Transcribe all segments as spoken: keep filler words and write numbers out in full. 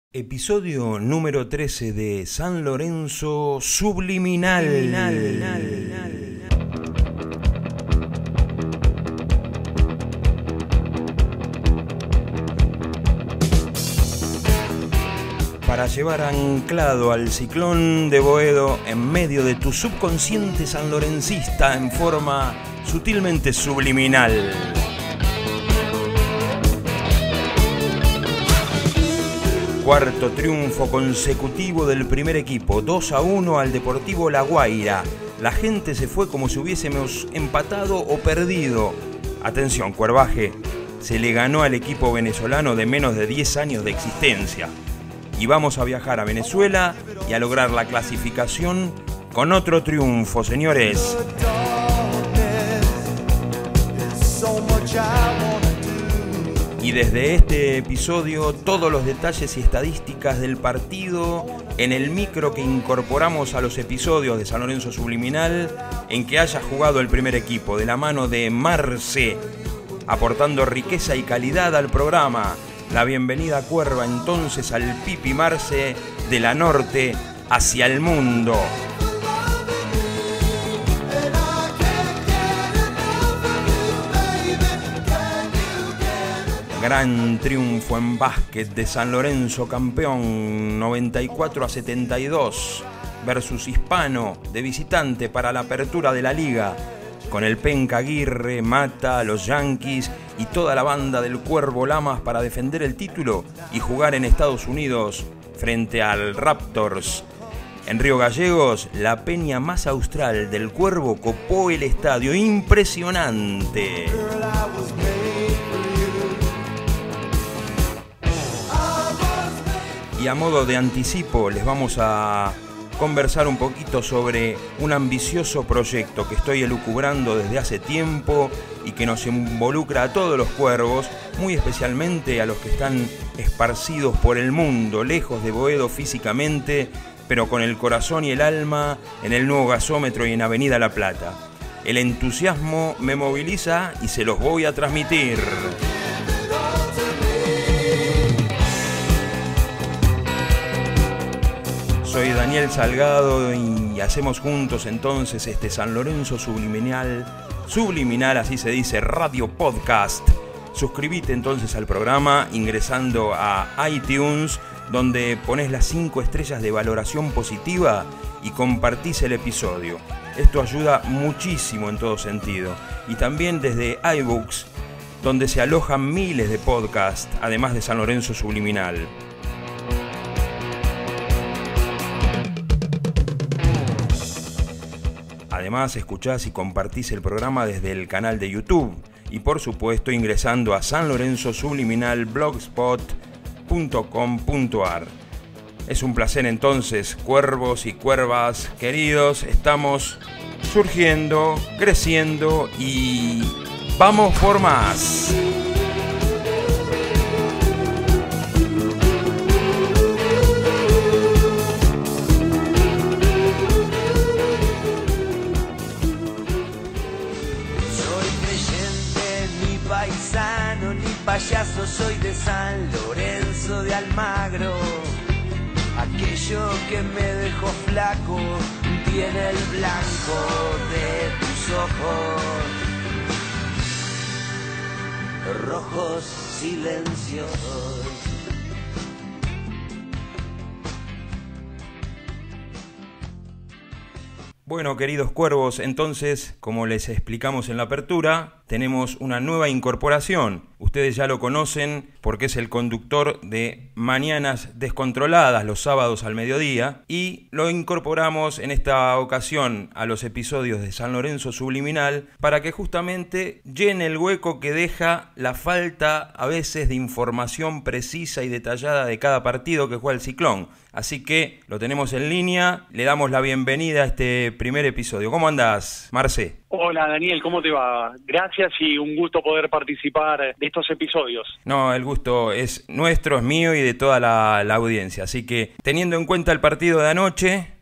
Episodio número trece de San Lorenzo Subliminal. Para llevar anclado al ciclón de Boedo en medio de tu subconsciente sanlorencista en forma sutilmente subliminal. Cuarto triunfo consecutivo del primer equipo, dos a uno al Deportivo La Guaira. La gente se fue como si hubiésemos empatado o perdido. Atención, Cuervaje, se le ganó al equipo venezolano de menos de diez años de existencia. Y vamos a viajar a Venezuela y a lograr la clasificación con otro triunfo, señores. Y desde este episodio, todos los detalles y estadísticas del partido en el micro que incorporamos a los episodios de San Lorenzo Subliminal en que haya jugado el primer equipo, de la mano de Marce, aportando riqueza y calidad al programa. La bienvenida Cuerva entonces al Pipi Marce de la Norte hacia el mundo. Gran triunfo en básquet de San Lorenzo, campeón noventa y cuatro a setenta y dos versus Hispano de visitante para la apertura de la liga, con el Penca Aguirre, Mata, los Yankees y toda la banda del Cuervo Lamas para defender el título y jugar en Estados Unidos frente al Raptors. En Río Gallegos, la peña más austral del Cuervo copó el estadio. Impresionante. Y a modo de anticipo les vamos a conversar un poquito sobre un ambicioso proyecto que estoy elucubrando desde hace tiempo y que nos involucra a todos los cuervos, muy especialmente a los que están esparcidos por el mundo, lejos de Boedo físicamente, pero con el corazón y el alma en el nuevo gasómetro y en Avenida La Plata. El entusiasmo me moviliza y se los voy a transmitir. Soy Daniel Salgado y hacemos juntos entonces este San Lorenzo Subliminal, Subliminal así se dice, Radio Podcast. Suscríbete entonces al programa ingresando a iTunes, donde pones las cinco estrellas de valoración positiva y compartís el episodio. Esto ayuda muchísimo en todo sentido. Y también desde iBooks, donde se alojan miles de podcasts, además de San Lorenzo Subliminal. Además, escuchás y compartís el programa desde el canal de YouTube y, por supuesto, ingresando a San Lorenzo Subliminal blogspot punto com punto a r. Es un placer entonces, cuervos y cuervas queridos. Estamos surgiendo, creciendo y ¡vamos por más! Payaso, soy de San Lorenzo de Almagro. Aquello que me dejó flaco tiene el blanco de tus ojos, rojos silenciosos. Bueno, queridos cuervos, entonces, como les explicamos en la apertura, tenemos una nueva incorporación. Ustedes ya lo conocen porque es el conductor de Mañanas Descontroladas los sábados al mediodía y lo incorporamos en esta ocasión a los episodios de San Lorenzo Subliminal para que justamente llene el hueco que deja la falta a veces de información precisa y detallada de cada partido que juega el Ciclón. Así que lo tenemos en línea, le damos la bienvenida a este primer episodio. ¿Cómo andás, Marce? Hola Daniel, ¿cómo te va? Gracias y un gusto poder participar de estos episodios. No, el gusto es nuestro, es mío y de toda la, la audiencia. Así que, teniendo en cuenta el partido de anoche,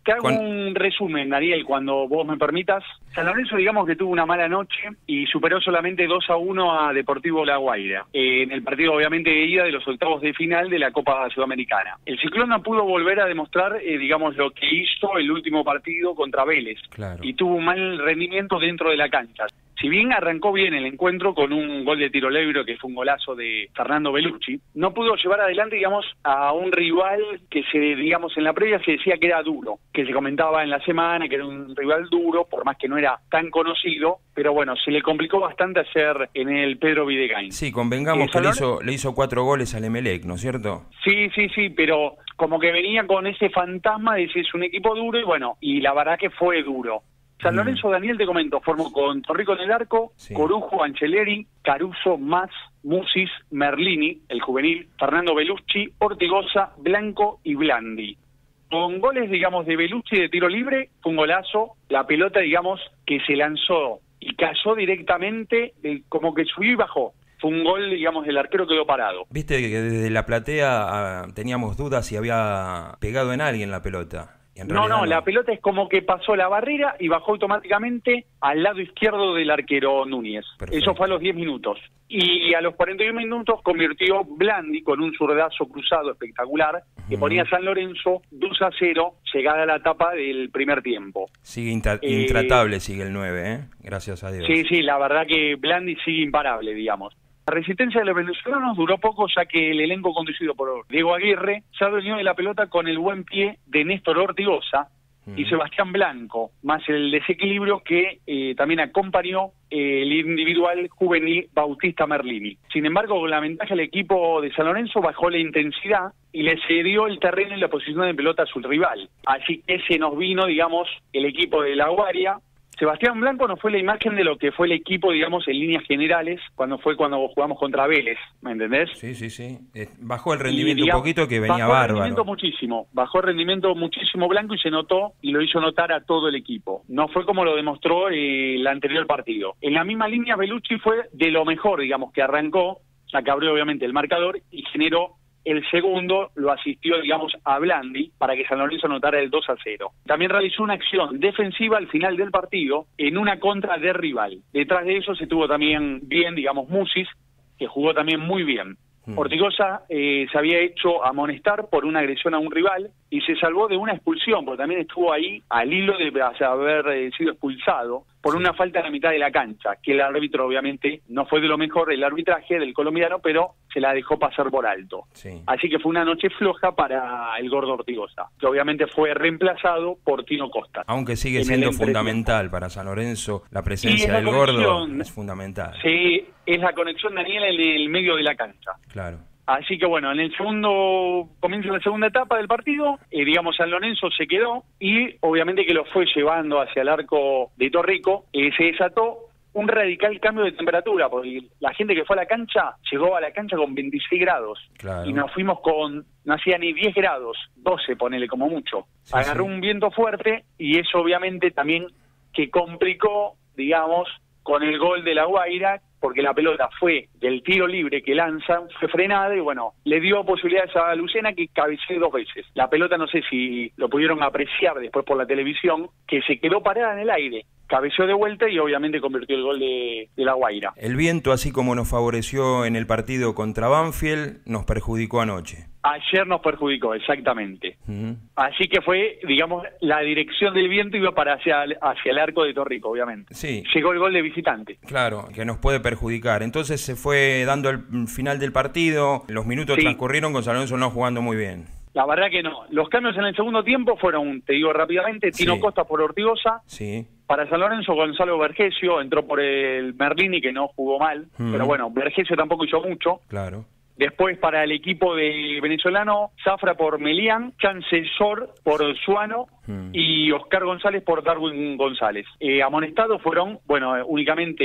Te hago Con... un resumen, Ariel, cuando vos me permitas. San Lorenzo, digamos que tuvo una mala noche y superó solamente dos a uno a Deportivo La Guaira, eh, en el partido obviamente de ida de los octavos de final de la Copa Sudamericana. El Ciclón no pudo volver a demostrar, eh, digamos, lo que hizo el último partido contra Vélez, claro. y tuvo un mal rendimiento dentro de la cancha. Si bien arrancó bien el encuentro con un gol de tiro libre, que fue un golazo de Fernando Bellucci, no pudo llevar adelante, digamos, a un rival que se, digamos, en la previa se decía que era duro, que se comentaba en la semana que era un rival duro, por más que no era tan conocido, pero bueno, se le complicó bastante hacer en el Pedro Videgain. Sí, convengamos eh, que le hizo, le hizo cuatro goles al Emelec, ¿no es cierto? Sí, sí, sí, pero como que venía con ese fantasma de si es un equipo duro, y bueno, y la verdad que fue duro. San Lorenzo, Daniel, te comento, formó con Torrico en el arco, sí. Corujo, Anceleri, Caruso, Mas, Musis, Merlini, el juvenil, Fernando Bellucci, Ortigosa, Blanco y Blandi. Con goles, digamos, de Bellucci de tiro libre, fue un golazo, la pelota, digamos, que se lanzó y cayó directamente, eh, como que subió y bajó. Fue un gol, digamos, el arquero quedó parado. Viste que desde la platea uh, teníamos dudas si había pegado en alguien la pelota. No, no, no, la pelota es como que pasó la barrera y bajó automáticamente al lado izquierdo del arquero Núñez. Perfecto. Eso fue a los diez minutos. Y a los cuarenta y uno minutos convirtió Blandi con un zurdazo cruzado espectacular, que uh-huh. ponía a San Lorenzo dos a cero, llegada a la etapa del primer tiempo. Sigue intra- eh, intratable, sigue el nueve, ¿eh? Gracias a Dios. Sí, sí, la verdad que Blandi sigue imparable, digamos. La resistencia de los venezolanos duró poco, ya que el elenco conducido por Diego Aguirre se adueñó de la pelota con el buen pie de Néstor Ortigosa mm. y Sebastián Blanco, más el desequilibrio que eh, también acompañó eh, el individual juvenil Bautista Merlini. Sin embargo, con la ventaja del equipo de San Lorenzo bajó la intensidad y le cedió el terreno y la posición de pelota a su rival. Así que se nos vino, digamos, el equipo de La Guaria. Sebastián Blanco no fue la imagen de lo que fue el equipo, digamos, en líneas generales, cuando fue cuando jugamos contra Vélez, ¿me entendés? Sí, sí, sí. Eh, bajó el rendimiento y, digamos, un poquito, que venía bajó bárbaro. Bajó el rendimiento muchísimo, bajó el rendimiento muchísimo Blanco y se notó, y lo hizo notar a todo el equipo. No fue como lo demostró eh, el anterior partido. En la misma línea, Bellucci fue de lo mejor, digamos, que arrancó, ya que abrió obviamente el marcador y generó. El segundo lo asistió, digamos, a Blandi para que San Lorenzo anotara el dos a cero. También realizó una acción defensiva al final del partido en una contra de rival. Detrás de eso se tuvo también bien, digamos, Musis, que jugó también muy bien. Mm. Ortigosa eh, se había hecho amonestar por una agresión a un rival y se salvó de una expulsión, porque también estuvo ahí al hilo de haber eh, sido expulsado por una falta en la mitad de la cancha, que el árbitro obviamente no fue de lo mejor el arbitraje del colombiano, pero se la dejó pasar por alto. Sí. Así que fue una noche floja para el gordo Ortigosa, que obviamente fue reemplazado por Tino Costa. Aunque sigue siendo fundamental para San Lorenzo, la presencia del gordo es fundamental. Sí, es la conexión, Daniel, en el medio de la cancha. Claro. Así que bueno, en el segundo, comienzo la segunda etapa del partido, eh, digamos, San Lorenzo se quedó y obviamente que lo fue llevando hacia el arco de Torrico, eh, se desató un radical cambio de temperatura, porque la gente que fue a la cancha, llegó a la cancha con veintiséis grados, claro. Y nos fuimos con, no hacía ni diez grados, doce ponele como mucho. Sí, Agarró sí. un viento fuerte y eso obviamente también que complicó, digamos, con el gol de La Guaira, porque la pelota fue del tiro libre que lanzan, fue frenada y bueno, le dio posibilidades a Lucena que cabeceó dos veces. La pelota no sé si lo pudieron apreciar después por la televisión, que se quedó parada en el aire, cabeceó de vuelta y obviamente convirtió el gol de, de La Guaira. El viento, así como nos favoreció en el partido contra Banfield, nos perjudicó anoche. Ayer nos perjudicó, exactamente. Uh-huh. Así que fue, digamos, la dirección del viento iba para hacia, hacia el arco de Torrico, obviamente. Sí. Llegó el gol de visitante. Claro, que nos puede perjudicar. Entonces se fue dando el final del partido, los minutos sí. transcurrieron con San Lorenzo no jugando muy bien. La verdad que no. Los cambios en el segundo tiempo fueron, te digo rápidamente, Tino sí. Costa por Ortigosa. Sí. Para San Lorenzo, Gonzalo Vergesio entró por el Merlini, que no jugó mal. Mm. Pero bueno, Vergesio tampoco hizo mucho. Claro. Después para el equipo de venezolano, Zafra por Melián, Chancellor por Suano mm. y Oscar González por Darwin González. Eh, amonestados fueron, bueno, únicamente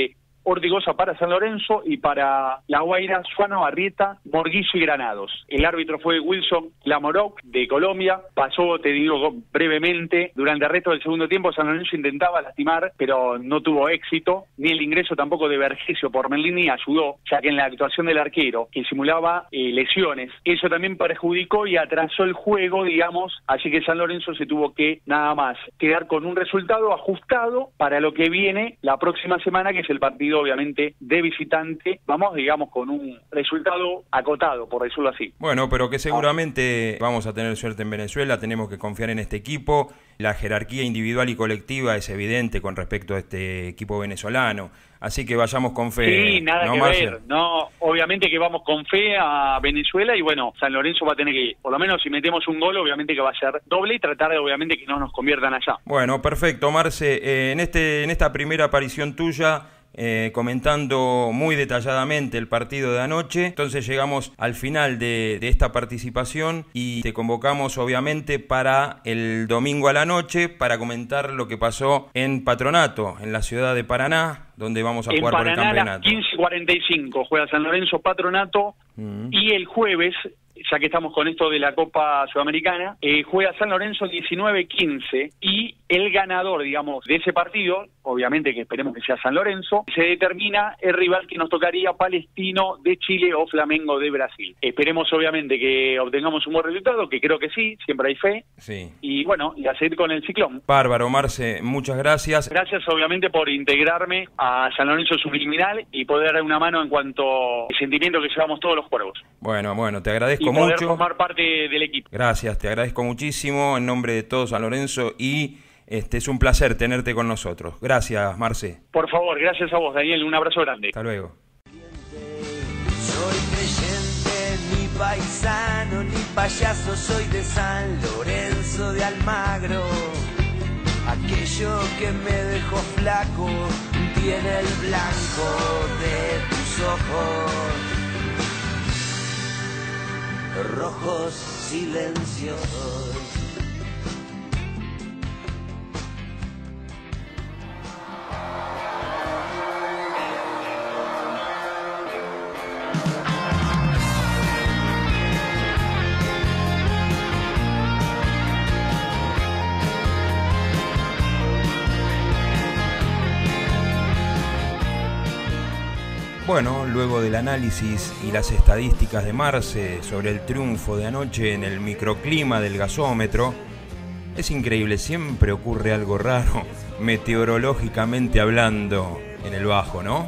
Ortigosa para San Lorenzo y para La Guaira, Suano, Barrieta, Morguillo y Granados. El árbitro fue Wilson Lamoroc de Colombia. Pasó, te digo brevemente, durante el resto del segundo tiempo San Lorenzo intentaba lastimar, pero no tuvo éxito, ni el ingreso tampoco de Vergesio por Merlini ayudó, ya que en la actuación del arquero, que simulaba eh, lesiones, eso también perjudicó y atrasó el juego, digamos, así que San Lorenzo se tuvo que nada más quedar con un resultado ajustado para lo que viene la próxima semana, que es el partido obviamente de visitante. Vamos, digamos, con un resultado acotado, por decirlo así. Bueno, pero que seguramente vamos a tener suerte en Venezuela, tenemos que confiar en este equipo. La jerarquía individual y colectiva es evidente con respecto a este equipo venezolano, así que vayamos con fe. Sí, nada ¿no, que Marce? ver, no, obviamente que vamos con fe a Venezuela y bueno, San Lorenzo va a tener que, por lo menos si metemos un gol, obviamente que va a ser doble y tratar de obviamente que no nos conviertan allá. Bueno, perfecto, Marce, eh, en, este, en esta primera aparición tuya, Eh, comentando muy detalladamente el partido de anoche. Entonces llegamos al final de, de esta participación y te convocamos obviamente para el domingo a la noche para comentar lo que pasó en Patronato, en la ciudad de Paraná, donde vamos a en jugar Paraná, por el campeonato. a las quince cuarenta y cinco juega San Lorenzo Patronato mm. y el jueves, ya que estamos con esto de la Copa Sudamericana, eh, juega San Lorenzo diecinueve quince y el ganador, digamos, de ese partido, obviamente que esperemos que sea San Lorenzo, se determina el rival que nos tocaría, Palestino de Chile o Flamengo de Brasil. Esperemos obviamente que obtengamos un buen resultado, que creo que sí, siempre hay fe. Sí. Y bueno, y a seguir con el ciclón. Bárbaro, Marce, muchas gracias. Gracias obviamente por integrarme a San Lorenzo Subliminal y poder dar una mano en cuanto al sentimiento que llevamos todos los cuervos. Bueno, bueno, te agradezco y poder mucho. formar parte del equipo. Gracias, te agradezco muchísimo en nombre de todo San Lorenzo y este es un placer tenerte con nosotros. Gracias, Marce. Por favor, gracias a vos, Daniel, un abrazo grande. Hasta luego. Soy creyente, ni paisano, ni payaso, soy de San Lorenzo de Almagro. Aquello que me dejó flaco tiene el blanco de tus ojos, rojos silenciosos. Bueno, luego del análisis y las estadísticas de Marce sobre el triunfo de anoche en el microclima del gasómetro, es increíble, siempre ocurre algo raro, meteorológicamente hablando, en el Bajo, ¿no?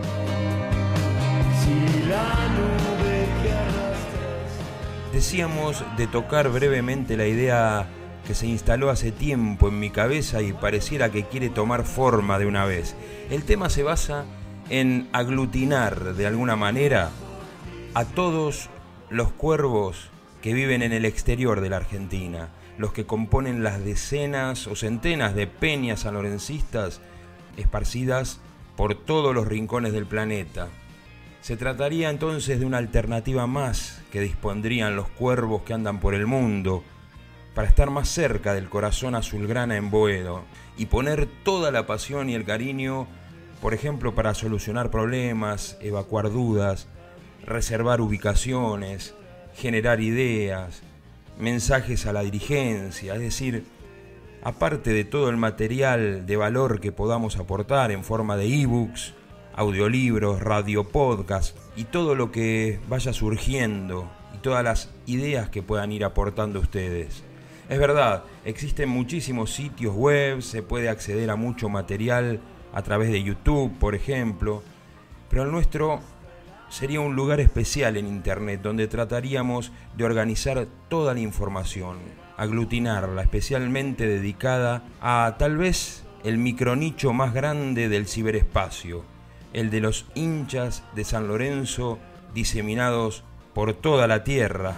Decíamos de tocar brevemente la idea que se instaló hace tiempo en mi cabeza y pareciera que quiere tomar forma de una vez. El tema se basa en aglutinar de alguna manera a todos los cuervos que viven en el exterior de la Argentina, los que componen las decenas o centenas de peñas sanlorencistas esparcidas por todos los rincones del planeta. Se trataría entonces de una alternativa más que dispondrían los cuervos que andan por el mundo para estar más cerca del corazón azulgrana en Boedo y poner toda la pasión y el cariño, por ejemplo, para solucionar problemas, evacuar dudas, reservar ubicaciones, generar ideas, mensajes a la dirigencia, es decir, aparte de todo el material de valor que podamos aportar en forma de ebooks, audiolibros, radio podcast y todo lo que vaya surgiendo y todas las ideas que puedan ir aportando ustedes. Es verdad, existen muchísimos sitios web, se puede acceder a mucho material a través de YouTube, por ejemplo, pero el nuestro sería un lugar especial en Internet donde trataríamos de organizar toda la información, aglutinarla, especialmente dedicada a tal vez el micronicho más grande del ciberespacio, el de los hinchas de San Lorenzo diseminados por toda la tierra.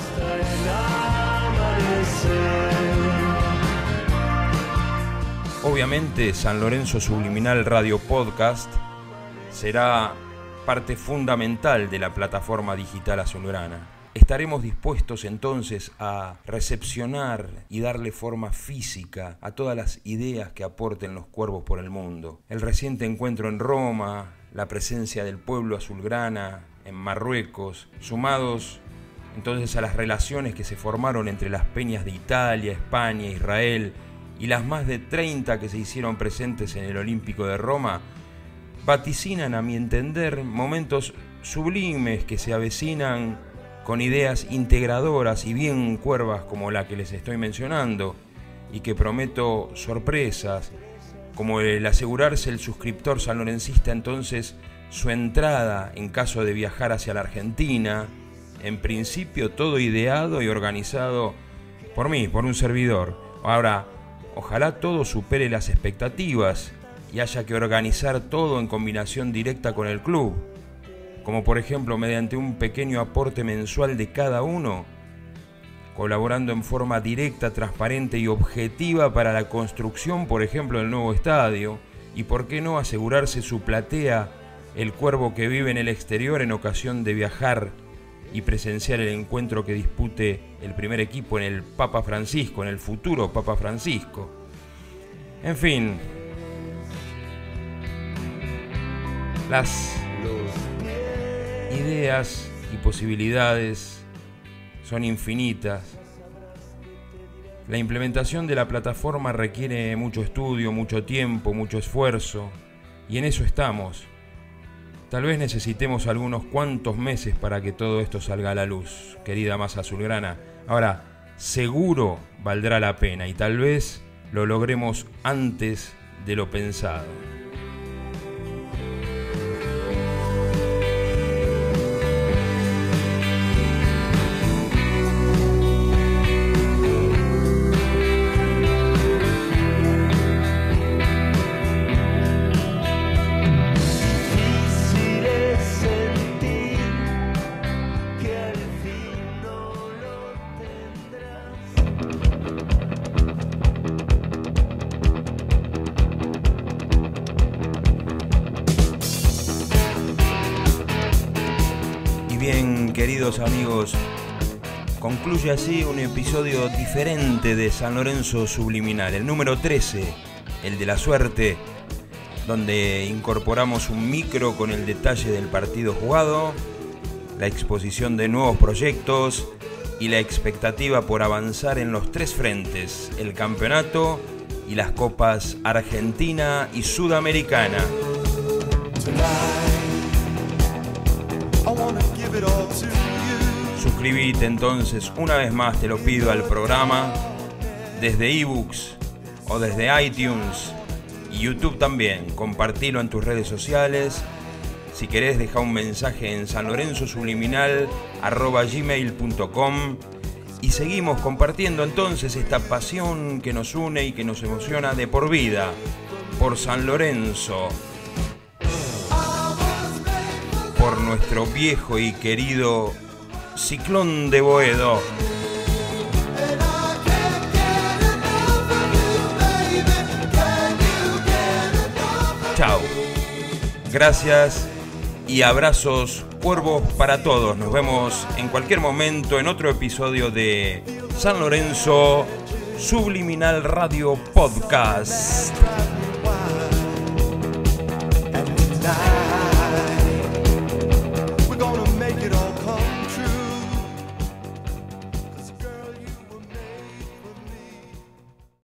Obviamente, San Lorenzo Subliminal Radio Podcast será parte fundamental de la plataforma digital azulgrana. Estaremos dispuestos entonces a recepcionar y darle forma física a todas las ideas que aporten los cuervos por el mundo. El reciente encuentro en Roma, la presencia del pueblo azulgrana en Marruecos, sumados entonces a las relaciones que se formaron entre las peñas de Italia, España, Israel y las más de treinta que se hicieron presentes en el Olímpico de Roma, vaticinan, a mi entender, momentos sublimes que se avecinan con ideas integradoras y bien cuervas como la que les estoy mencionando, y que prometo sorpresas, como el asegurarse el suscriptor sanlorencista entonces su entrada en caso de viajar hacia la Argentina, en principio todo ideado y organizado por mí, por un servidor. Ahora, ojalá todo supere las expectativas y haya que organizar todo en combinación directa con el club, como por ejemplo mediante un pequeño aporte mensual de cada uno, colaborando en forma directa, transparente y objetiva para la construcción, por ejemplo, del nuevo estadio, y por qué no asegurarse su platea, el cuervo que vive en el exterior en ocasión de viajar y presenciar el encuentro que dispute el primer equipo en el Papa Francisco, en el futuro Papa Francisco. En fin, las ideas y posibilidades son infinitas. La implementación de la plataforma requiere mucho estudio, mucho tiempo, mucho esfuerzo, y en eso estamos. Tal vez necesitemos algunos cuantos meses para que todo esto salga a la luz, querida masa azulgrana. Ahora, seguro valdrá la pena y tal vez lo logremos antes de lo pensado. Bien, queridos amigos, concluye así un episodio diferente de San Lorenzo Subliminal, el número trece, el de la suerte, donde incorporamos un micro con el detalle del partido jugado, la exposición de nuevos proyectos y la expectativa por avanzar en los tres frentes, el campeonato y las copas argentina y sudamericana. Suscríbete entonces, una vez más te lo pido, al programa desde ebooks o desde iTunes y YouTube también. Compartilo en tus redes sociales. Si querés, deja un mensaje en sanlorenzosubliminal arroba gmail punto com y seguimos compartiendo entonces esta pasión que nos une y que nos emociona de por vida por San Lorenzo, por nuestro viejo y querido Ciclón de Boedo. Chao. Gracias y abrazos cuervos para todos. Nos vemos en cualquier momento en otro episodio de San Lorenzo Subliminal Radio Podcast.